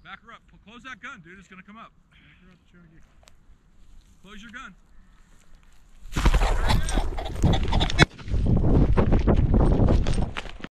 Back her up. Close that gun, dude. It's gonna come up. Back her up, Chunky. Close your gun.